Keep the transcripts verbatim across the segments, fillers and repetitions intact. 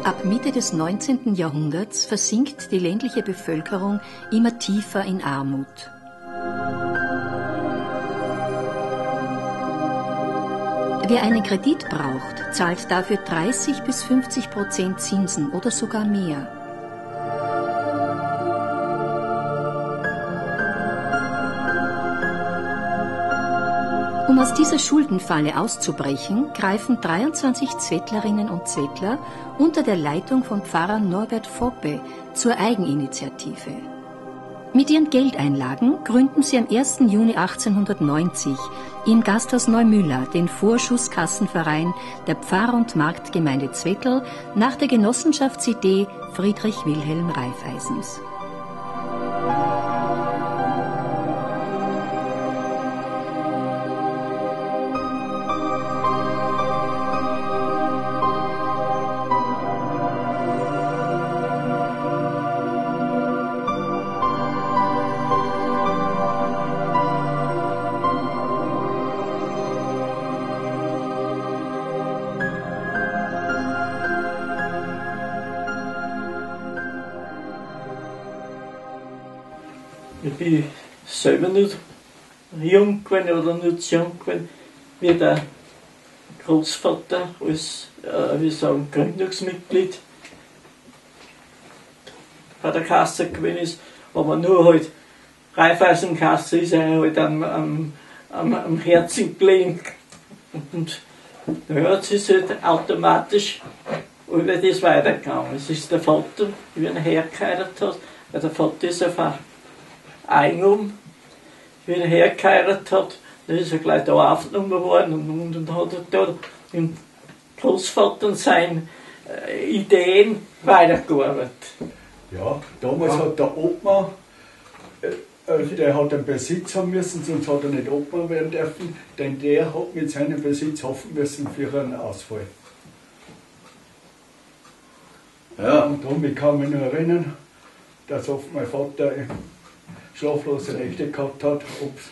Ab Mitte des neunzehnten Jahrhunderts versinkt die ländliche Bevölkerung immer tiefer in Armut. Wer einen Kredit braucht, zahlt dafür dreißig bis fünfzig Prozent Zinsen oder sogar mehr. Um aus dieser Schuldenfalle auszubrechen, greifen dreiundzwanzig Zwettlerinnen und Zwettler unter der Leitung von Pfarrer Norbert Foppe zur Eigeninitiative. Mit ihren Geldeinlagen gründen sie am ersten Juni achtzehnhundertneunzig im Gasthaus Neumüller den Vorschusskassenverein der Pfarr- und Marktgemeinde Zwettl nach der Genossenschaftsidee Friedrich Wilhelm Raiffeisens. Ich bin selber nicht jung gewesen oder nicht so jung gewesen wie der Großvater als, äh, wie sagen, Gründungsmitglied bei der Kasse gewesen ist, aber nur halt Raiffeisenkasse ist er halt am, am, am, am Herzen gelegen. Und ja, es ist halt automatisch über das weitergegangen. Es ist der Vater, wie er hergeheiratet hat, weil der Vater ist auf Eigentum, wie er hergeheiratet hat, da ist er gleich da aufgenommen worden und, und, und hat er da dem Großvater seine äh, Ideen weitergearbeitet. Ja, damals ja. hat der Obmann, äh, der hat einen Besitz haben müssen, sonst hat er nicht Obmann werden dürfen, denn der hat mit seinem Besitz hoffen müssen für einen Ausfall. Ja. Und darum, ich kann mich nur erinnern, dass oft mein Vater schlaflose Nächte gehabt hat. Ob's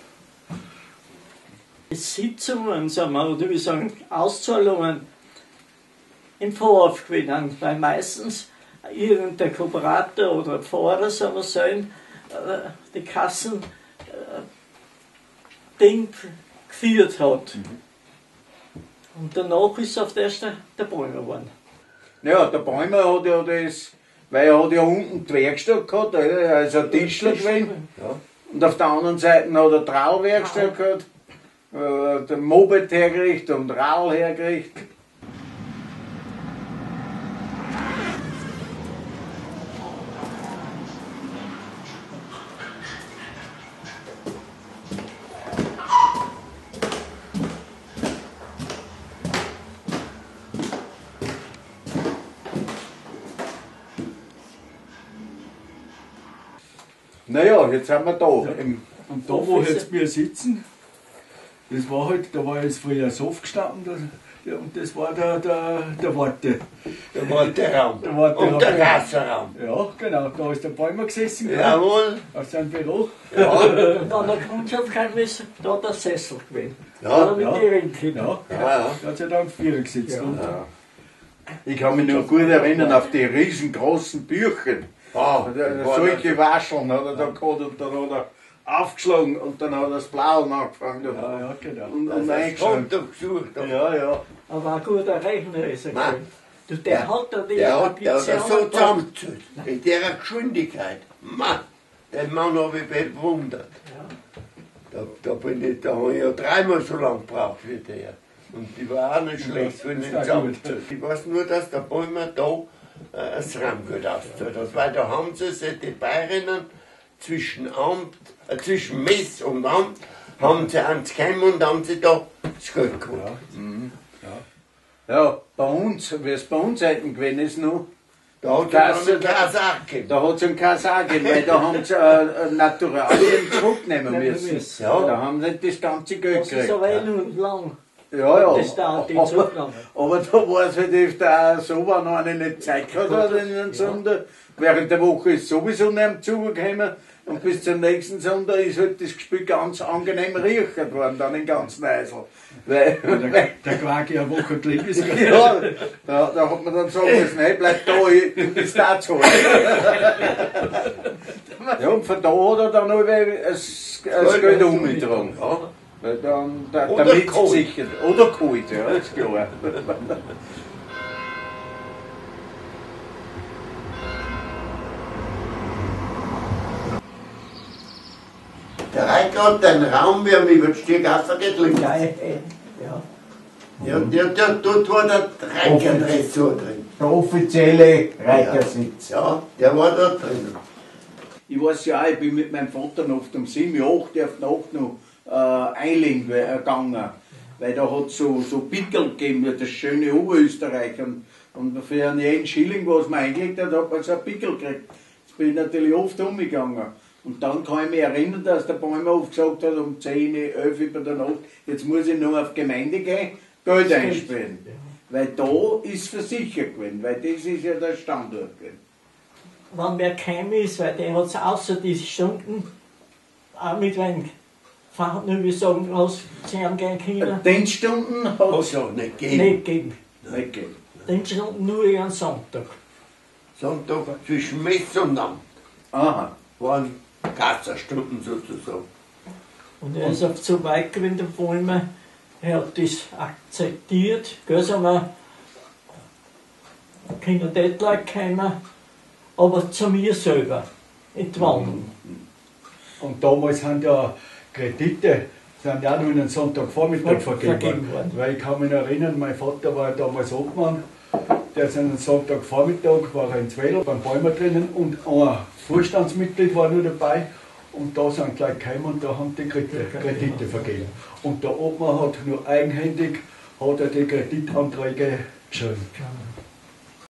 Sitzungen, sagen wir, oder wie sagen, Auszahlungen im Vorhof gewinnen, weil meistens irgendein Kooperator oder Pfarrer, sagen wir so, die Kassen äh, Ding geführt hat. Mhm. Und danach ist auf der ersten der Bäumer geworden. Ja, der Bäumer hat ja das, weil er hat ja unten die Werkstatt gehabt, er ist ein Tischler gewesen. Ja. Und auf der anderen Seite hat er Trauwerkstatt gehabt, äh, den Moped hergerichtet und Radl hergerichtet. Naja, jetzt sind wir da. Ja. Und da, wo jetzt wir sitzen, das war halt, da war jetzt früher ein Sof gestanden, das, ja, und das war der, der, der Warte. Der Warteraum. Der Warteraum. Und der Kasserraum. Ja, genau, da ist der Bäumer gesessen. Jawohl. Aus seinem Büro. Ja. Und an der Kundschaft kein Wissen, da hat der Sessel gewesen. Ja, mit ja. Die ja. Ja, ja. Gott sei Dank vier gesetzt. Ja. Ja. Ich kann mich noch gut erinnern auf die riesengroßen Bücher. Ah, solche Wascheln hat er da gehabt und dann hat er aufgeschlagen und dann hat er das Blauen angefangen. Ja, ja, genau. Und, und eingeschlagen. Ja, ja. Aber ein guter Rechner ist er gewesen. Du, der ja. hat da die Der hat das so zusammengezählt. In der Geschwindigkeit. Mann, den Mann habe ich bewundert. Ja. Da, da, bin ich, da habe ich ja dreimal so lange gebraucht wie der. Und die war auch nicht schlecht für den zusammenzählt. Ich weiß nur, dass der Bäumer da das Raumgut ausgezahlt hat, weil da haben sie sich die Bayerinnen zwischen Amt, äh, zwischen Mess und Amt, haben sie ans gekommen und haben sie da das Geld geholt. Ja. Mhm. Ja. Ja, bei uns, wie es bei uns Seiten gewesen ist noch, da hat es einen Kasach gegeben. Da hat es einen Kasach gegeben, weil da haben sie äh, Naturalien zurücknehmen müssen. müssen. Ja, da haben sie das ganze Geld das gekriegt. ist aber eh nur lang. Ja, ja. Das dauert nicht so lange. Aber da war es halt öfter auch so, wenn einer nicht Zeit gehabt hat in den Sonntag. Während der Woche ist sowieso nicht am zugekommen. Und bis zum nächsten Sonntag ist halt das Gespiel ganz angenehm riechert worden, dann in ganz Neisel. Weil, Der, der Quake eine Woche gelegen ist. ja, da, da hat man dann sagen müssen, hey, bleib da, ich- du bist da zu Hause. Ja, und von da hat er dann auch das, das Geld umgetragen. Ja. Weil dann, der, Oder damit kalt. sichert. Oder kalt, ja, ist klar. Der Reiter hat den Raum, wie er über die Stiergasse geht, links. Ja, ja. Ja, der, der, dort war der Reiterdressur drin. Der offizielle Reitersitz. Ja, der war dort drin. Ich weiß ja auch, ich bin mit meinem Vater noch um sieben, acht auf die Nacht noch äh, einlegen äh, gegangen. Weil da hat es so, so Pickel gegeben, das schöne Oberösterreich. Und, und für einen jeden Schilling, was man eingelegt hat, hat man so einen Pickel gekriegt. Jetzt bin ich natürlich oft umgegangen. Und dann kann ich mich erinnern, dass der Bäumerhof gesagt hat, um zehn, elf über der Nacht, jetzt muss ich nur auf die Gemeinde gehen, Geld einspielen. Weil da ist versichert gewesen, weil das ist ja der Standort gewesen. Wenn wer geheim ist, weil der hat es außer die Stunden auch mit einem Fahrt, wie sagen, was sie haben gehen können, Dienststunden hat es Also nicht gehen. nicht gegeben. nicht gegeben. Dienststunden nur ihren Sonntag. Sonntag zwischen Mess und Amt Aha. waren Kasserstunden sozusagen. Und er ist auf so weit gewesen, der Bäumer, er hat das akzeptiert, gell, sagen wir, können dort Leute kommen, aber zu mir selber, in die Wohnung. Und damals haben ja Kredite, sind ja auch noch einen Sonntagvormittag Ver- vergeben vergeben worden. worden. Weil ich kann mich noch erinnern, mein Vater war damals Obmann, der ist einen Sonntagvormittag, war er in Zwedel beim Bäumer drinnen und ein Vorstandsmitglied war nur dabei. Und da sind gleich gekommen und da haben die Kredite, Kredite vergeben. Und der Obmann hat nur eigenhändig hat er die Kreditanträge geschrieben.